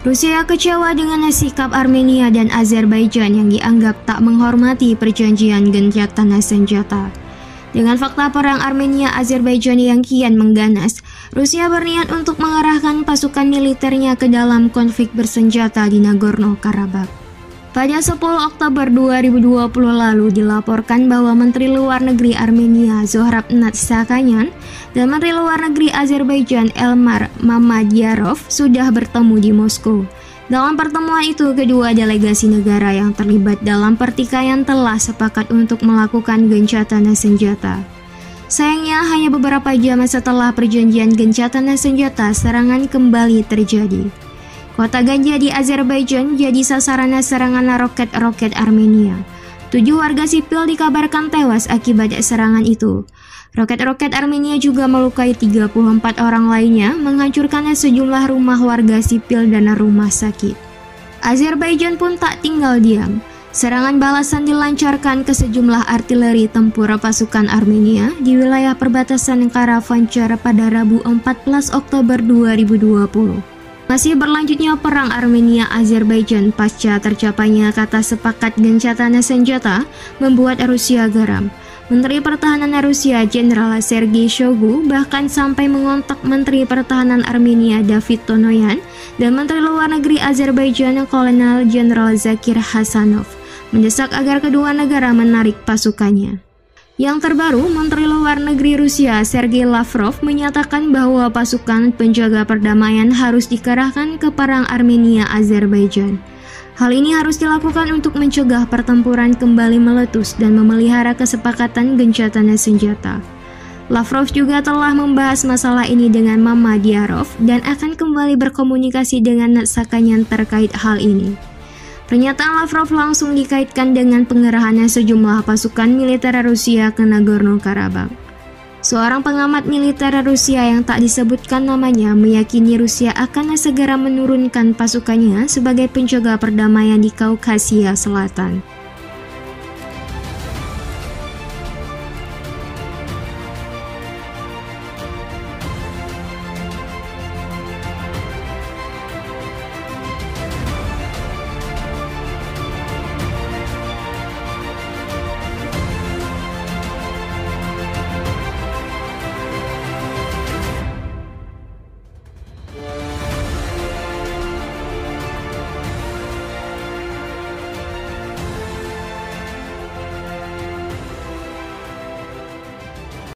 Rusia kecewa dengan sikap Armenia dan Azerbaijan yang dianggap tak menghormati perjanjian gencatan senjata. Dengan fakta perang Armenia-Azerbaijan yang kian mengganas, Rusia berniat untuk mengarahkan pasukan militernya ke dalam konflik bersenjata di Nagorno-Karabakh. Pada 10 Oktober 2020 lalu dilaporkan bahwa Menteri Luar Negeri Armenia Zohrab Natsakanyan dan Menteri Luar Negeri Azerbaijan Elmar Mamadyarov sudah bertemu di Moskow. Dalam pertemuan itu, kedua delegasi negara yang terlibat dalam pertikaian telah sepakat untuk melakukan gencatan senjata. Sayangnya, hanya beberapa jam setelah perjanjian gencatan senjata, serangan kembali terjadi. Kota Ganja di Azerbaijan jadi sasaran serangan roket-roket Armenia. 7 warga sipil dikabarkan tewas akibat serangan itu. Roket-roket Armenia juga melukai 34 orang lainnya, menghancurkan sejumlah rumah warga sipil dan rumah sakit. Azerbaijan pun tak tinggal diam. Serangan balasan dilancarkan ke sejumlah artileri tempur pasukan Armenia di wilayah perbatasan Karavanchar pada Rabu 14 Oktober 2020. Masih berlanjutnya perang Armenia-Azerbaijan pasca tercapainya kata sepakat gencatan senjata membuat Rusia geram. Menteri Pertahanan Rusia Jenderal Sergei Shoigu bahkan sampai mengontak Menteri Pertahanan Armenia David Tonoyan dan Menteri Luar Negeri Azerbaijan Kolonel Jenderal Zakir Hasanov, mendesak agar kedua negara menarik pasukannya. Yang terbaru, Menteri Luar Negeri Rusia Sergei Lavrov menyatakan bahwa pasukan penjaga perdamaian harus dikerahkan ke perang Armenia-Azerbaijan. Hal ini harus dilakukan untuk mencegah pertempuran kembali meletus dan memelihara kesepakatan gencatan senjata. Lavrov juga telah membahas masalah ini dengan Mamadyarov dan akan kembali berkomunikasi dengan Natsakanyan terkait hal ini. Pernyataan Lavrov langsung dikaitkan dengan pengerahan sejumlah pasukan militer Rusia ke Nagorno-Karabakh. Seorang pengamat militer Rusia yang tak disebutkan namanya meyakini Rusia akan segera menurunkan pasukannya sebagai penjaga perdamaian di Kaukasia Selatan.